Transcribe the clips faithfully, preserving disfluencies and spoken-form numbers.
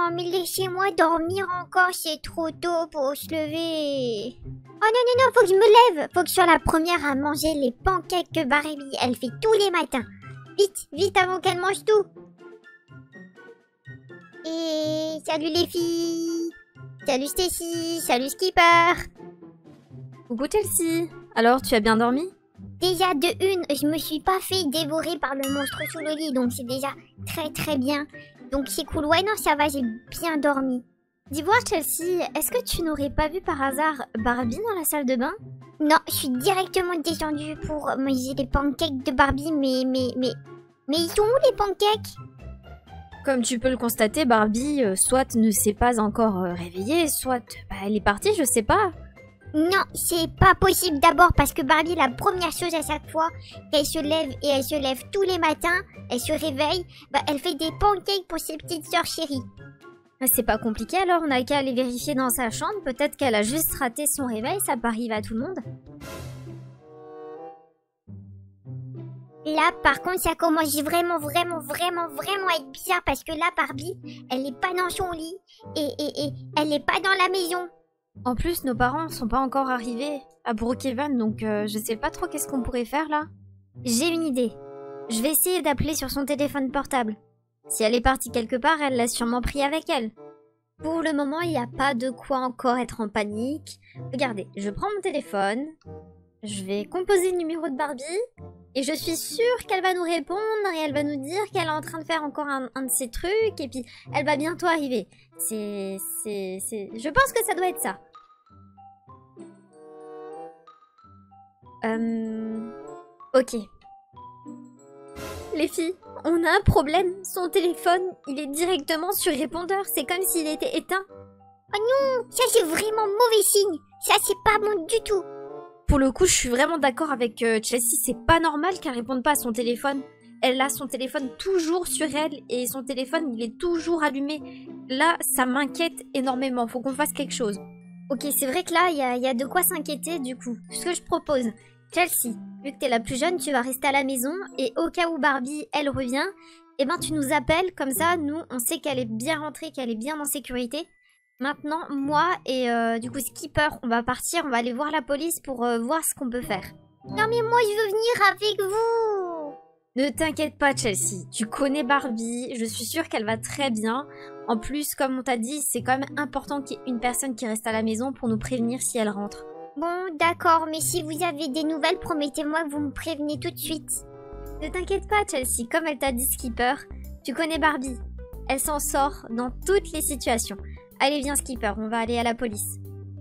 non, mais laissez-moi dormir encore, c'est trop tôt pour se lever. Oh non, non, non, faut que je me lève. Faut que je sois la première à manger les pancakes que Barbie, elle fait tous les matins. Vite, vite avant qu'elle mange tout. Et salut les filles. Salut Stacy, salut Skipper. Coucou Chelsea. Alors, tu as bien dormi? Déjà de une, je me suis pas fait dévorer par le monstre sous le lit, donc c'est déjà très très bien. Donc c'est cool. Ouais, non, ça va, j'ai bien dormi. Dis-moi Chelsea, est-ce que tu n'aurais pas vu par hasard Barbie dans la salle de bain? Non, je suis directement descendue pour manger les pancakes de Barbie, mais, mais, mais, mais ils sont où les pancakes? Comme tu peux le constater, Barbie, euh, soit ne s'est pas encore euh, réveillée, soit bah, elle est partie, je sais pas. Non, c'est pas possible d'abord parce que Barbie, la première chose à chaque fois qu'elle se lève et elle se lève tous les matins, elle se réveille, bah elle fait des pancakes pour ses petites sœurs chéries. C'est pas compliqué alors, on a qu'à aller vérifier dans sa chambre, peut-être qu'elle a juste raté son réveil, ça peut arriver à tout le monde. Là, par contre, ça commence vraiment, vraiment, vraiment, vraiment à être bizarre parce que là, Barbie, elle est pas dans son lit et, et, et elle est pas dans la maison. En plus, nos parents sont pas encore arrivés à Brookhaven, donc euh, je sais pas trop qu'est-ce qu'on pourrait faire là. J'ai une idée. Je vais essayer d'appeler sur son téléphone portable. Si elle est partie quelque part, elle l'a sûrement pris avec elle. Pour le moment, il n'y a pas de quoi encore être en panique. Regardez, je prends mon téléphone, je vais composer le numéro de Barbie, et je suis sûre qu'elle va nous répondre et elle va nous dire qu'elle est en train de faire encore un, un de ses trucs, et puis elle va bientôt arriver. C'est... c'est... c'est... Je pense que ça doit être ça. Euh... Ok. Les filles, on a un problème. Son téléphone, il est directement sur répondeur. C'est comme s'il était éteint. Oh non, ça c'est vraiment mauvais signe. Ça c'est pas bon du tout. Pour le coup, je suis vraiment d'accord avec euh, Chelsea. C'est pas normal qu'elle réponde pas à son téléphone. Elle a son téléphone toujours sur elle et son téléphone, il est toujours allumé. Là, ça m'inquiète énormément. Faut qu'on fasse quelque chose. Ok, c'est vrai que là, il y a, y a de quoi s'inquiéter du coup. Ce que je propose, Chelsea, vu que t'es la plus jeune, tu vas rester à la maison et au cas où Barbie, elle revient, eh ben tu nous appelles, comme ça, nous, on sait qu'elle est bien rentrée, qu'elle est bien en sécurité. Maintenant, moi et euh, du coup Skipper, on va partir, on va aller voir la police pour euh, voir ce qu'on peut faire. Non mais moi je veux venir avec vous. Ne t'inquiète pas Chelsea, tu connais Barbie, je suis sûre qu'elle va très bien. En plus, comme on t'a dit, c'est quand même important qu'il y ait une personne qui reste à la maison pour nous prévenir si elle rentre. Bon, d'accord, mais si vous avez des nouvelles, promettez-moi que vous me prévenez tout de suite. Ne t'inquiète pas Chelsea, comme elle t'a dit Skipper, tu connais Barbie. Elle s'en sort dans toutes les situations. Allez viens Skipper, on va aller à la police.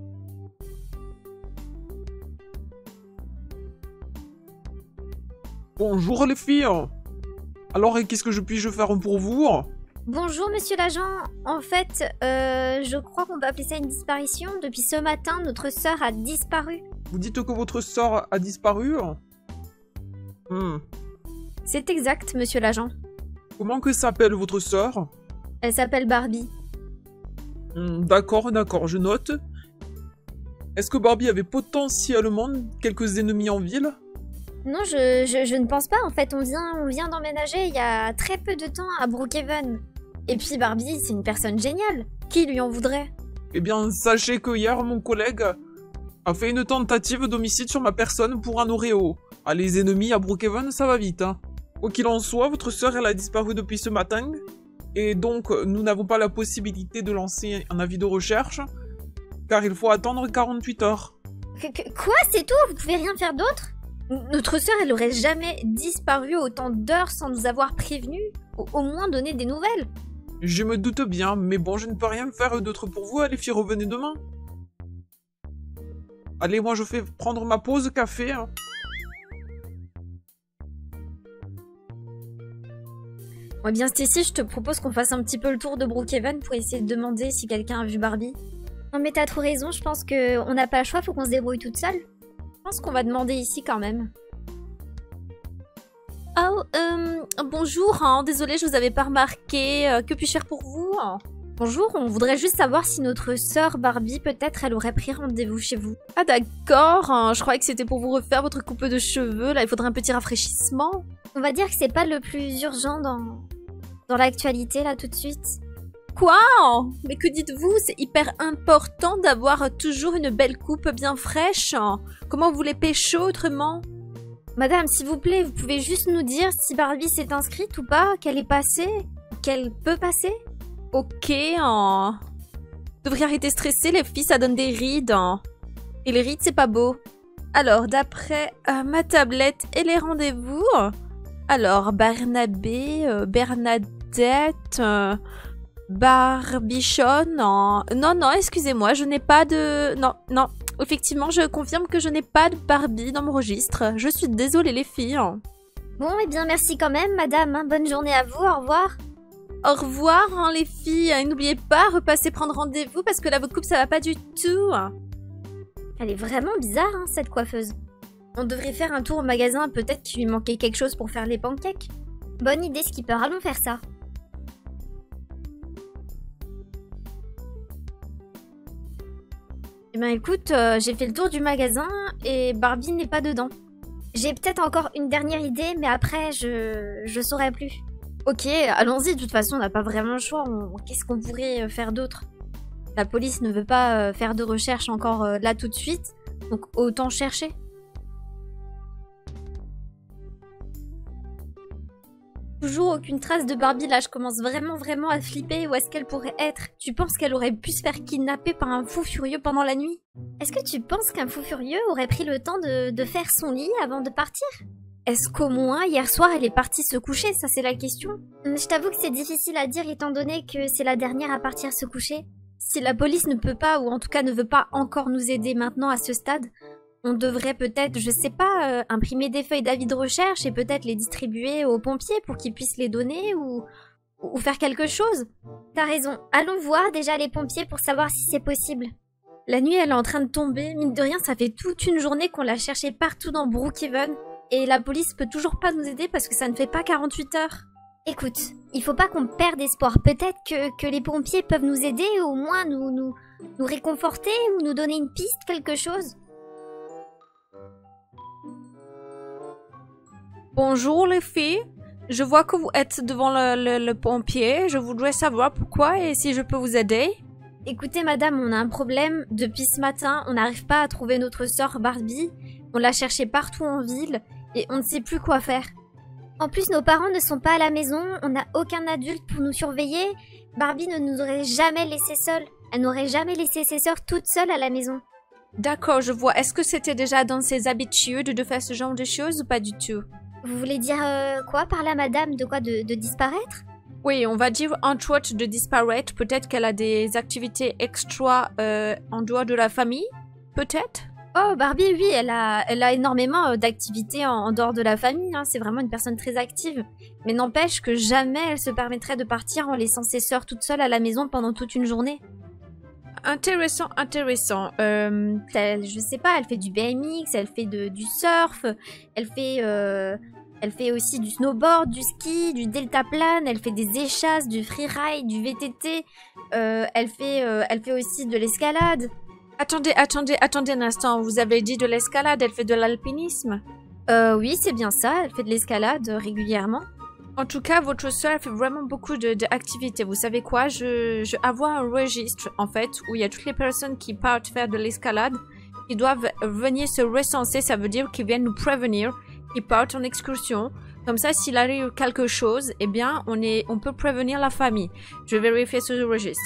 Bonjour les filles. Alors, qu'est-ce que je puis-je faire pour vous? Bonjour monsieur l'agent, en fait, euh, je crois qu'on peut appeler ça une disparition. Depuis ce matin, notre sœur a disparu. Vous dites que votre sœur a disparu? Hmm. C'est exact, monsieur l'agent. Comment que s'appelle votre sœur? Elle s'appelle Barbie. Hmm, d'accord, d'accord, je note. Est-ce que Barbie avait potentiellement quelques ennemis en ville? Non, je, je, je ne pense pas. En fait, on vient, on vient d'emménager il y a très peu de temps à Brookhaven. Et puis Barbie, c'est une personne géniale. Qui lui en voudrait? Eh bien, sachez que hier, mon collègue a fait une tentative d'homicide sur ma personne pour un Oreo. Ah, les ennemis à Brookhaven, ça va vite, hein. Quoi qu'il en soit, votre sœur, elle a disparu depuis ce matin. Et donc, nous n'avons pas la possibilité de lancer un avis de recherche, car il faut attendre quarante-huit heures. Que, que, quoi? C'est tout? Vous pouvez rien faire d'autre? Notre sœur, elle aurait jamais disparu autant d'heures sans nous avoir prévenus, au, au moins donner des nouvelles. Je me doute bien, mais bon, je ne peux rien faire d'autre pour vous, les filles, revenez demain. Allez, moi je fais prendre ma pause café. Hein. Ouais bien Stacy, je te propose qu'on fasse un petit peu le tour de Brookhaven pour essayer de demander si quelqu'un a vu Barbie. Non mais t'as trop raison, je pense qu'on n'a pas le choix, faut qu'on se débrouille toute seule. Je pense qu'on va demander ici quand même. Oh, euh, bonjour, hein, désolée, je vous avais pas remarqué. Euh, que puis-je faire pour vous? Bonjour, on voudrait juste savoir si notre sœur Barbie, peut-être, elle aurait pris rendez-vous chez vous. Ah d'accord, hein, je croyais que c'était pour vous refaire votre coupe de cheveux, là, il faudrait un petit rafraîchissement. On va dire que c'est pas le plus urgent dans, dans l'actualité, là, tout de suite. Quoi? Mais que dites-vous? C'est hyper important d'avoir toujours une belle coupe bien fraîche. Comment vous les pécho autrement? Madame, s'il vous plaît, vous pouvez juste nous dire si Barbie s'est inscrite ou pas, qu'elle est passée, qu'elle peut passer? Ok, hein. Vous devriez arrêter de stresser, les filles, ça donne des rides. Hein. Et les rides, c'est pas beau. Alors, d'après euh, ma tablette et les rendez-vous, alors, Barnabé, euh, Bernadette, euh, Barbichonne, non, non, non, excusez-moi, je n'ai pas de... Non, non, effectivement, je confirme que je n'ai pas de Barbie dans mon registre. Je suis désolée, les filles. Bon, eh bien, merci quand même, madame. Hein. Bonne journée à vous, au revoir. Au revoir, hein, les filles. Et n'oubliez pas, repassez prendre rendez-vous parce que là, votre coupe, ça va pas du tout. Elle est vraiment bizarre, hein, cette coiffeuse. On devrait faire un tour au magasin, peut-être qu'il lui manquait quelque chose pour faire les pancakes. Bonne idée, Skipper, allons faire ça. Eh ben écoute, euh, j'ai fait le tour du magasin et Barbie n'est pas dedans. J'ai peut-être encore une dernière idée, mais après, je... je saurai plus. Ok, allons-y, de toute façon, on n'a pas vraiment le choix. On... Qu'est-ce qu'on pourrait faire d'autre? La police ne veut pas euh, faire de recherche encore euh, là tout de suite, donc autant chercher. Toujours aucune trace de Barbie, là je commence vraiment vraiment à flipper. Où est-ce qu'elle pourrait être? Tu penses qu'elle aurait pu se faire kidnapper par un fou furieux pendant la nuit? Est-ce que tu penses qu'un fou furieux aurait pris le temps de, de faire son lit avant de partir? Est-ce qu'au moins hier soir elle est partie se coucher? Ça c'est la question. Je t'avoue que c'est difficile à dire étant donné que c'est la dernière à partir se coucher. Si la police ne peut pas, ou en tout cas ne veut pas encore nous aider maintenant à ce stade, on devrait peut-être, je sais pas, euh, imprimer des feuilles d'avis de recherche et peut-être les distribuer aux pompiers pour qu'ils puissent les donner ou, ou faire quelque chose. T'as raison, allons voir déjà les pompiers pour savoir si c'est possible. La nuit elle est en train de tomber, mine de rien ça fait toute une journée qu'on l'a cherché partout dans Brookhaven et la police peut toujours pas nous aider parce que ça ne fait pas quarante-huit heures. Écoute, il faut pas qu'on perde espoir, peut-être que, que les pompiers peuvent nous aider ou au moins nous, nous, nous réconforter ou nous donner une piste, quelque chose. Bonjour les filles, je vois que vous êtes devant le, le, le pompier, je voudrais savoir pourquoi et si je peux vous aider. Écoutez madame, on a un problème, depuis ce matin on n'arrive pas à trouver notre sœur Barbie, on l'a cherchée partout en ville et on ne sait plus quoi faire. En plus nos parents ne sont pas à la maison, on n'a aucun adulte pour nous surveiller, Barbie ne nous aurait jamais laissé seuls, elle n'aurait jamais laissé ses sœurs toutes seules à la maison. D'accord, je vois, est-ce que c'était déjà dans ses habitudes de faire ce genre de choses ou pas du tout? Vous voulez dire euh, quoi par là, madame? De quoi? De, de disparaître? Oui, on va dire entre autres de disparaître. Peut-être qu'elle a des activités extra euh, en dehors de la famille? Peut-être? Oh, Barbie, oui, elle a, elle a énormément d'activités en, en dehors de la famille. Hein. C'est vraiment une personne très active. Mais n'empêche que jamais elle se permettrait de partir en laissant ses sœurs toutes seules à la maison pendant toute une journée. Intéressant, intéressant. Euh, elle, je sais pas, elle fait du B M X, elle fait de, du surf, elle fait, euh, elle fait aussi du snowboard, du ski, du deltaplane, elle fait des échasses, du freeride, du V T T, euh, elle, fait, euh, elle fait aussi de l'escalade. Attendez, attendez, attendez un instant, vous avez dit de l'escalade, elle fait de l'alpinisme? Euh, oui, c'est bien ça, elle fait de l'escalade euh, régulièrement. En tout cas, votre sœur fait vraiment beaucoup d'activités. Vous savez quoi? Je, je avoir un registre, en fait, où il y a toutes les personnes qui partent faire de l'escalade, qui doivent venir se recenser. Ça veut dire qu'ils viennent nous prévenir, qu'ils partent en excursion. Comme ça, s'il arrive quelque chose, eh bien, on, est, on peut prévenir la famille. Je vais vérifier ce registre.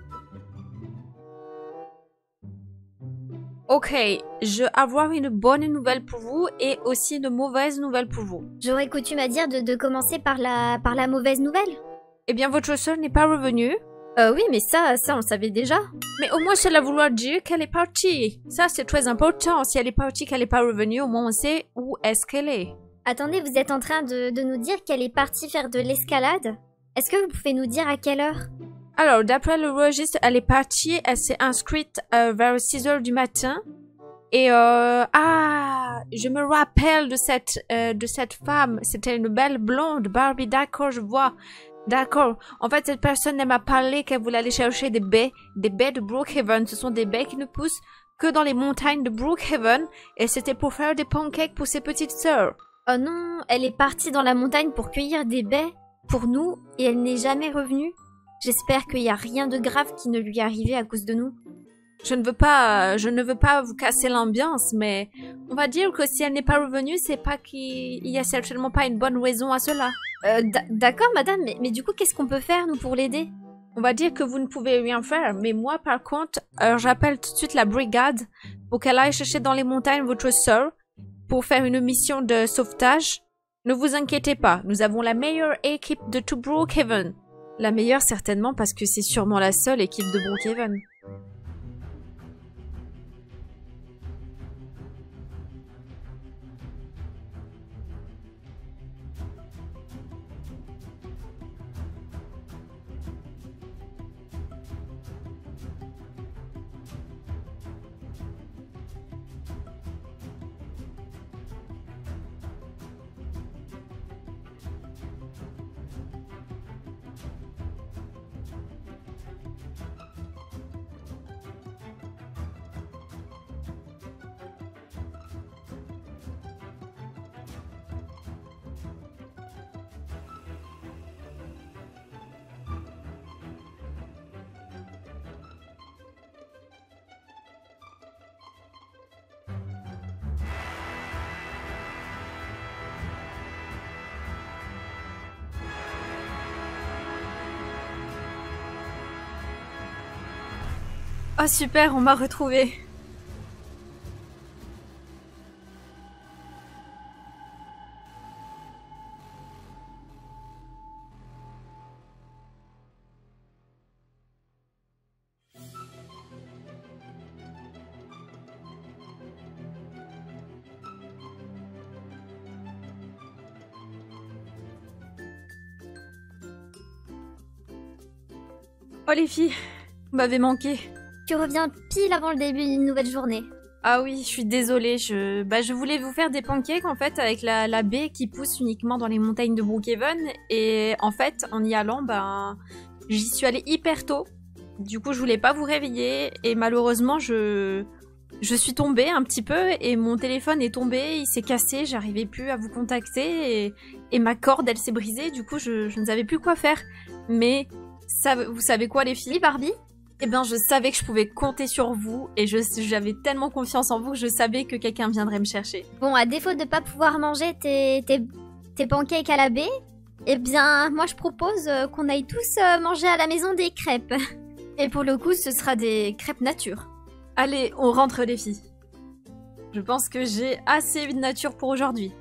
Ok, je vais avoir une bonne nouvelle pour vous et aussi une mauvaise nouvelle pour vous. J'aurais coutume à dire de, de commencer par la, par la mauvaise nouvelle. Eh bien, votre soeur n'est pas revenue. Euh, oui, mais ça, ça, on savait déjà. Mais au moins, cela vouloir dire qu'elle est partie. Ça, c'est très important. Si elle est partie, qu'elle n'est pas revenue, au moins on sait où est-ce qu'elle est. Attendez, vous êtes en train de, de nous dire qu'elle est partie faire de l'escalade? Est-ce que vous pouvez nous dire à quelle heure? Alors, d'après le registre, elle est partie, elle s'est inscrite euh, vers six heures du matin. Et euh, ah, je me rappelle de cette euh, de cette femme. C'était une belle blonde, Barbie. D'accord, je vois. D'accord. En fait, cette personne, elle m'a parlé qu'elle voulait aller chercher des baies, des baies de Brookhaven. Ce sont des baies qui ne poussent que dans les montagnes de Brookhaven. Et c'était pour faire des pancakes pour ses petites sœurs. Oh non, elle est partie dans la montagne pour cueillir des baies pour nous et elle n'est jamais revenue. J'espère qu'il n'y a rien de grave qui ne lui est arrivé à cause de nous. Je ne veux pas, je ne veux pas vous casser l'ambiance, mais on va dire que si elle n'est pas revenue, c'est pas qu'il y a certainement pas une bonne raison à cela. Euh, d'accord, madame, mais, mais du coup, qu'est-ce qu'on peut faire, nous, pour l'aider? On va dire que vous ne pouvez rien faire, mais moi, par contre, euh, j'appelle tout de suite la brigade pour qu'elle aille chercher dans les montagnes votre sœur pour faire une mission de sauvetage. Ne vous inquiétez pas, nous avons la meilleure équipe de tout Brookhaven. La meilleure, certainement, parce que c'est sûrement la seule équipe de Brookhaven. Oh super, on m'a retrouvé. Oh les filles, vous m'avez manqué. Tu reviens pile avant le début d'une nouvelle journée. Ah oui, je suis désolée, je... Bah, je voulais vous faire des pancakes en fait avec la, la baie qui pousse uniquement dans les montagnes de Brookhaven et en fait en y allant, bah, j'y suis allée hyper tôt. Du coup je voulais pas vous réveiller et malheureusement je... Je suis tombée un petit peu et mon téléphone est tombé, il s'est cassé, j'arrivais plus à vous contacter et, et ma corde elle s'est brisée, du coup je, je ne savais plus quoi faire. Mais ça, vous savez quoi les filles, Barbie ? Eh ben, je savais que je pouvais compter sur vous et je j'avais tellement confiance en vous que je savais que quelqu'un viendrait me chercher. Bon, à défaut de pas pouvoir manger tes, tes, tes pancakes à la baie, eh bien, moi je propose euh, qu'on aille tous euh, manger à la maison des crêpes. Et pour le coup, ce sera des crêpes nature. Allez, on rentre les filles. Je pense que j'ai assez eu de nature pour aujourd'hui.